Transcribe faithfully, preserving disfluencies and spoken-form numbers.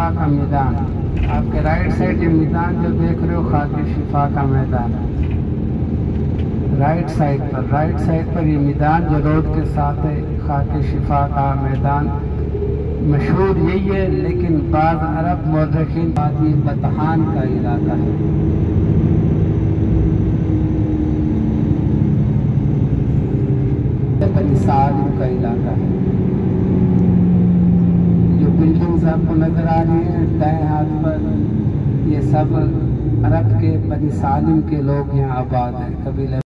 शिफा का मैदान। आपके राइट साइड ये मैदान जो देख रहे हो खाके शिफा का मैदान, राइट साइड पर राइट साइड पर ये मैदान जो रोड के साथ है, खाके शिफा का मैदान मशहूर यही है। लेकिन बाद अरब मौरखीन वादी बतहान का इलाका है। बनी सालिम का इलाका है। जो बिल्डिंग्स आपको नजर आ रही हैं दाएं हाथ पर, ये सब अरब के बनी सालिम के लोग यहाँ आबाद हैं। कबीले